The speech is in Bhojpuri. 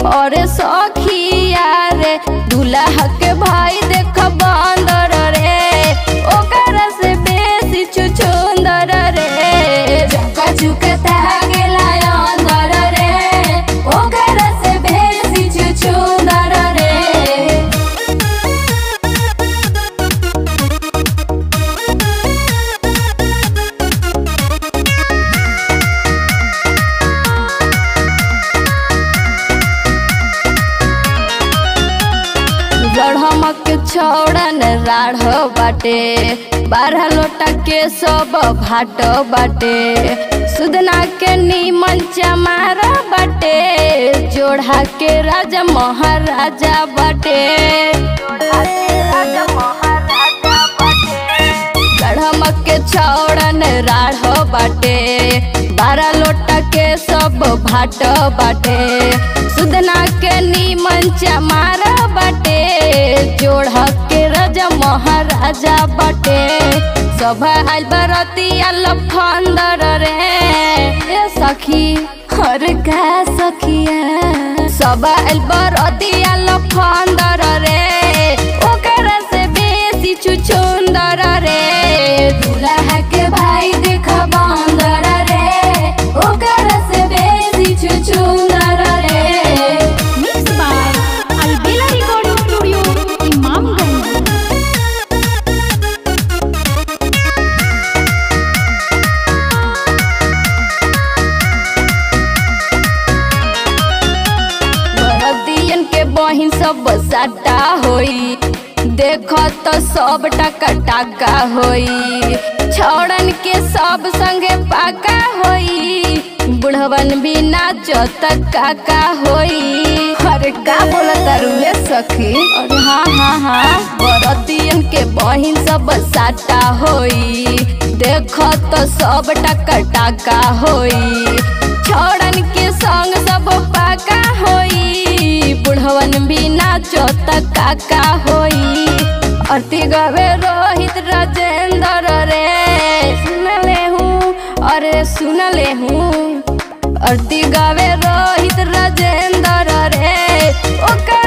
और सखिया रे दूल्हा के भाई देख बंदर रे ओकर से बेसी छुछुंदर रे चक्का चुकता गेला अंदर रे ओकर से बेसी छुछुंदर रे। रढ़मक छोड़न राढ़ बाटे 12 लोटा के सब भाट बाटे सुदना के नीमन चमार बाटे जोड़ा के राजा महाराजा बाटे रढ़मक के छोड़न राढ़ बाटे 12 लोटा के सब भाट बाटे सुदना के नीमन चमार बाटे जोड़ा के राजा महाराजा बाटे सब आइल बरतिया लफंदर रे सखी हर का सखिया सब आइल बरतिया लफंदर रे ओकर से बेसी छुछुंदर रे दूल्हा के भाई देख बंदर रे ओकर से बेसी छुछुंदर रे। Mixed by Albela Recording Studio, Imamganj। बरदियन के बहिन सब साटा होई देखो तो सब टका टाका होई छोड़न के सब संगे पाका होई बुढ़वन भी नाचो तक काका होई। अरे का बोलत रुए सखी अरे हाँ बरदियन के बहिन सब साटा होई देखो तो सब टका टाका होई छोड़न के संग सब पाका होई बुढ़वन भी नाचो तक काका होई। आरती गावे रोहित राजेंद्र रे सुन ले हूँ अरे सुन ले हूँ आरती गावे रोहित राजेंद्र रे ओकर